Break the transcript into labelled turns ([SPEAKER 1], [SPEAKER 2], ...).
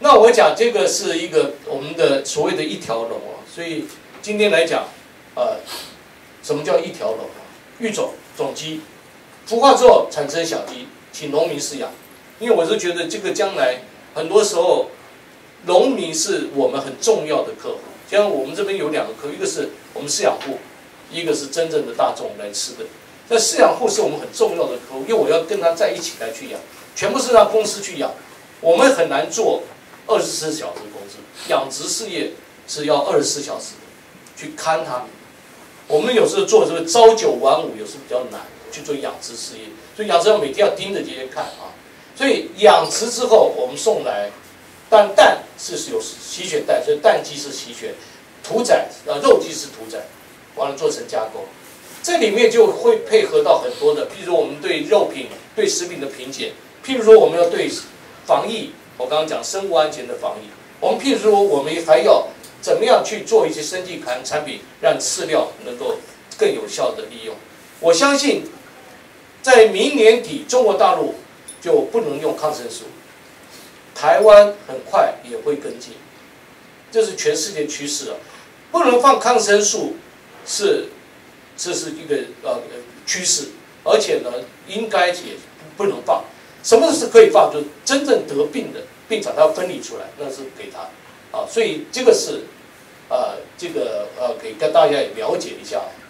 [SPEAKER 1] 那我讲这个是一个我们的所谓的一条龙啊，所以今天来讲，什么叫一条龙啊？育种种鸡，孵化之后产生小鸡，请农民饲养。因为我是觉得这个将来很多时候，农民是我们很重要的客户。像我们这边有2个客户，一个是我们饲养户，一个是真正的大众来吃的。那饲养户是我们很重要的客户，因为我要跟他在一起来去养，全部是让公司去养，我们很难做24小时公司。养殖事业是要24小时去看它。我们有时候做这个朝9晚5，有时候比较难去做养殖事业，所以养殖要每天要盯着这些看啊。所以养殖之后，我们送来，但蛋是有洗选蛋，所以蛋鸡是洗选，屠宰肉鸡是屠宰，完了做成加工。这里面就会配合到很多的，譬如说我们对肉品、对食品的品检，譬如说我们要对防疫，我刚刚讲生物安全的防疫，我们譬如说我们还要怎么样去做一些生技产品，让饲料能够更有效的利用。我相信，在明年底，中国大陆就不能用抗生素，台湾很快也会跟进，这是全世界趋势了。不能放抗生素这是一个趋势，而且呢，应该也不能放。什么是可以放？就是真正得病的病场，它要分离出来，那是给他啊。所以这个是给大家也了解一下。